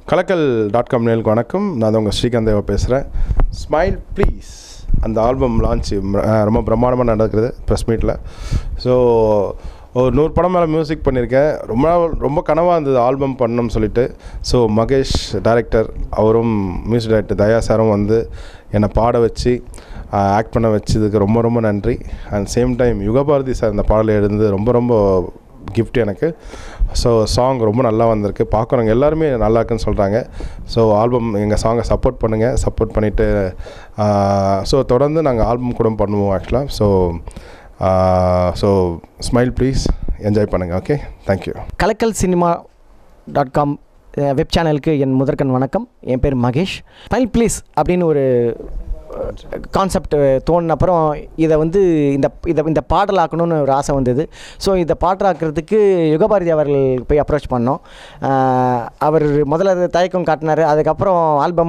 கலக்கல்.com நேயர்களுக்கு வணக்கம். நான் உங்கள் ஸ்ரீகாந்த் தேவா பேசுகிறேன். ஸ்மைல் ப்ளீஸ் அந்த ஆல்பம் லான்ச் ரொம்ப பிரம்மாண்டமாக நடக்குது ப்ரெஸ் மீட்டில். ஸோ ஒரு 100 படம் மேலே மியூசிக் பண்ணியிருக்கேன். ரொம்ப கனவாக இருந்தது ஆல்பம் பண்ணணும்னு சொல்லிட்டு. ஸோ மகேஷ் டைரக்டர், அவரும் மியூசிக் டைரக்டர் தயா சாரும் வந்து என்னை பாட வச்சு ஆக்ட் பண்ண வச்சதுக்கு ரொம்ப ரொம்ப நன்றி. And same time Yugabharathi sir இந்த பாடலை எழுந்து ரொம்ப கிஃப்ட் எனக்கு. ஸோ சாங் ரொம்ப நல்லா வந்திருக்கு. பார்க்குறவங்க எல்லாருமே நல்லா இருக்குன்னு சொல்கிறாங்க. ஸோ ஆல்பம் எங்கள் சாங்கை சப்போர்ட் பண்ணுங்கள். சப்போர்ட் பண்ணிவிட்டு ஸோ தொடர்ந்து நாங்கள் ஆல்பம் கூட பண்ணுவோம் ஆக்சுவலாக. ஸோ ஸ்மைல் ப்ளீஸ், என்ஜாய் பண்ணுங்கள். Okay, thank you. கலக்கல்.com வெப் சேனலுக்கு என் முதற்கண் வணக்கம். என் பேர் மகேஷ். ஸ்மைல் ப்ளீஸ் அப்படின்னு ஒரு கான்செப்ட் தோணுன அப்புறம் இதை வந்து இந்த பாடலாக்கணும்னு ஒரு ஆசை வந்தது. ஸோ இந்த பாடலாக்கிறதுக்கு யுகபாரதி அவர்கள் போய் அப்ரோச் பண்ணோம். அவர் முதல்ல தயக்கம் காட்டினார். அதுக்கப்புறம்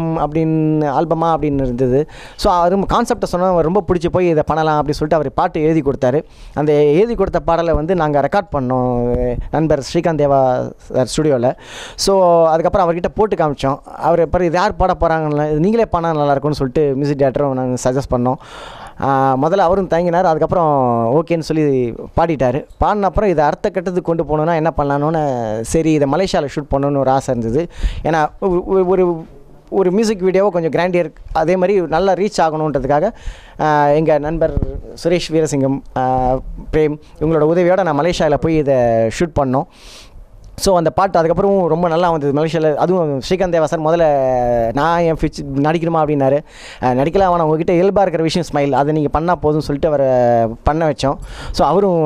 ஆல்பமா அப்படின்னு இருந்தது. ஸோ அவர் கான்செப்டை சொன்னால் அவர் ரொம்ப பிடிச்சி போய் இதை பண்ணலாம் அப்படின்னு சொல்லிட்டு அவர் பாட்டு எழுதி கொடுத்தாரு. அந்த எழுதி கொடுத்த பாடலை வந்து நாங்கள் ரெக்கார்ட் பண்ணோம் நண்பர் ஸ்ரீகாந்த் தேவா ஸ்டுடியோவில். ஸோ அதுக்கப்புறம் அவர்கிட்ட போட்டு காமிச்சோம். அவர் அப்புறம் இது யார் பாட போகிறாங்கன்னு, நீங்களே பாடினா நல்லாயிருக்கும்னு சொல்லிட்டு மியூசிக் டேரக்டரும் நாங்கள் சஜஸ்ட் பண்ணோம். முதல்ல அவரும் தயங்கினார். அதுக்கப்புறம் ஓகேன்னு சொல்லி பாடிட்டார். பாடின அப்புறம் இதை அடுத்த கட்டத்துக்கு கொண்டு போகணுன்னா என்ன பண்ணலான்னு, சரி இதை மலேசியாவில் ஷூட் பண்ணணுன்னு ஒரு ஆசை இருந்தது. ஏன்னா ஒரு மியூசிக் வீடியோவை கொஞ்சம் கிராண்டியர் அதே மாதிரி நல்லா ரீச் ஆகணுன்றதுக்காக எங்கள் நண்பர் சுரேஷ் வீரசிங்கம், பிரேம் இவங்களோட உதவியோடு நான் மலேசியாவில் போய் இதை ஷூட் பண்ணோம். ஸோ அந்த பாட்டு அதுக்கப்புறம் ரொம்ப நல்லா வந்தது மலேசியாவில். அதுவும் ஸ்ரீகாந்த் தேவா சார் முதல்ல நான் என் நடிக்கணுமா அப்படின்னாரு. நடிக்கலாம், ஆனால் உங்ககிட்ட இயல்பாக இருக்கிற விஷயம் ஸ்மைல், அதை நீங்கள் பண்ணால் போதும்னு சொல்லிட்டு அவரை பண்ண வச்சோம். ஸோ அவரும்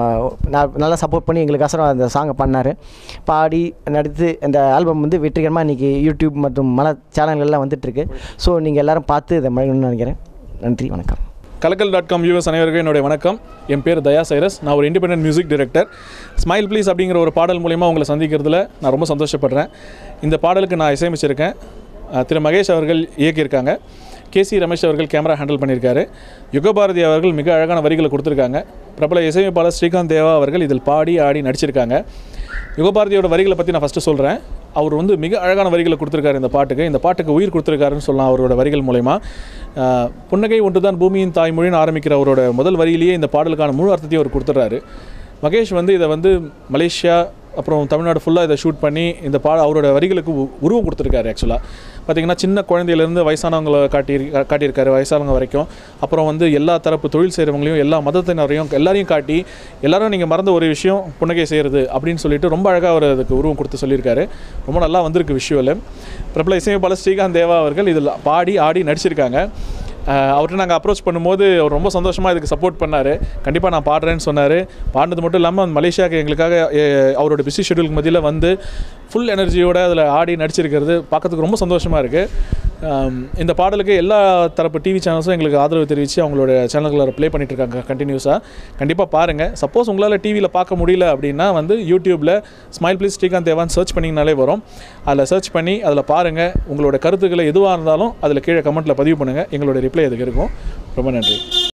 நல்லா சப்போர்ட் பண்ணி எங்களுக்கோசரம் அந்த சாங்கை பண்ணார். பாடி நடித்து அந்த ஆல்பம் வந்து வெற்றிகரமாக இன்றைக்கி யூடியூப் மற்றும் மல சேனல்கள்லாம் வந்துட்டுருக்கு. ஸோ நீங்கள் எல்லோரும் பார்த்து இதை மகிழணும்னு நினைக்கிறேன். நன்றி, வணக்கம். கலக்கல்.com வியூவர்ஸ் அனைவருக்கும் என்னுடைய வணக்கம். என் பேர் தயா சைரஸ். நான் ஒரு independent music director. Smile please அப்படிங்கிற ஒரு பாடல் மூலிமா உங்களை சந்திக்கிறதுல நான் ரொம்ப சந்தோஷப்படுறேன். இந்த பாடலுக்கு நான் இசையமைச்சிருக்கேன். திரு மகேஷ் அவர்கள் இயக்கியிருக்காங்க. கேசி ரமேஷ் அவர்கள் கேமரா ஹேண்டில் பண்ணியிருக்காரு. யுகபாரதி அவர்கள் மிக அழகான வரிகளை கொடுத்துருக்காங்க. பிரபல இசையமைப்பாளர் ஸ்ரீகாந்த் தேவா அவர்கள் இதில் பாடி ஆடி நடிச்சிருக்காங்க. யுகபாரதியோட வரிகளை பற்றி நான் ஃபஸ்ட்டு சொல்கிறேன். அவர் வந்து மிக அழகான வரிகளை கொடுத்துருக்காரு இந்த பாட்டுக்கு உயிர் கொடுத்துருக்காருன்னு சொல்லலாம். அவரோட வரிகள் மூலமா புன்னகை ஒன்று தான் பூமியின் தாய்மொழின்னு ஆரம்பிக்கிற அவரோட முதல் வரியிலேயே இந்த பாடலுக்கான முழு அர்த்தத்தையும் அவர் கொடுத்துட்றாரு. மகேஷ் வந்து இதை வந்து மலேசியா அப்புறம் தமிழ்நாடு ஃபுல்லாக இதை ஷூட் பண்ணி இந்த அவரோட வரிகளுக்கு உருவம் கொடுத்துருக்காரு. ஆக்சுவலாக பார்த்திங்கன்னா சின்ன குழந்தையிலேருந்து வயசானவங்களை காட்டியிருக்காரு, வயசானவங்க வரைக்கும். அப்புறம் வந்து எல்லா தரப்பு தொழில் செய்கிறவங்களையும் எல்லா மதத்தினரையும் எல்லாரையும் காட்டி எல்லாரும் நீங்கள் மறந்த ஒரு விஷயம் புன்னகை செய்கிறது அப்படின்னு சொல்லிட்டு ரொம்ப அழகாக அவர் அதுக்கு உருவம் கொடுத்து சொல்லியிருக்காரு. ரொம்ப நல்லா வந்திருக்கு விஷுவல். பிரபல இசையமைப்பாளர் ஸ்ரீகாந்த் தேவா அவர்கள் இதில் பாடி ஆடி நடிச்சிருக்காங்க. அவர்கிட்ட நாங்கள் அப்ரோச் பண்ணும்போது அவர் ரொம்ப சந்தோஷமாக இதுக்கு சப்போர்ட் பண்ணார். கண்டிப்பாக நான் பாடுறேன்னு சொன்னார். பாடினது மட்டும் இல்லாமல் மலேசியாவுக்கு எங்களுக்காக அவரோட பிஸி ஷெடியூலுக்கு மத்தியில் வந்து ஃபுல் எனர்ஜியோடு அதில் ஆடி நடிச்சிருக்கிறது பார்க்கறதுக்கு ரொம்ப சந்தோஷமாக இருக்குது. இந்த பாடலுக்கு எல்லா தரப்பு டிவி சேனல்ஸும் எங்களுக்கு ஆதரவு தெரிவித்து அவங்களோட சேனல்களை ப்ளே பண்ணிகிட்ருக்காங்க கண்டினியூஸாக. கண்டிப்பாக பாருங்கள். சப்போஸ் உங்களால் டிவியில் பார்க்க முடியல அப்படின்னா வந்து யூடியூப்பில் ஸ்மைல் ப்ளீஸ் ஸ்ரீகாந்த் தேவான்னு சர்ச் பண்ணிங்கனாலே வரும். அதில் சர்ச் பண்ணி அதில் பாருங்கள். உங்களோட கருத்துக்களை எதுவாக இருந்தாலும் அதில் கீழே கமெண்ட்டில் பதிவு பண்ணுங்கள். எங்களோட ரிப்ளை அதுக்கு இருக்கும். ரொம்ப நன்றி.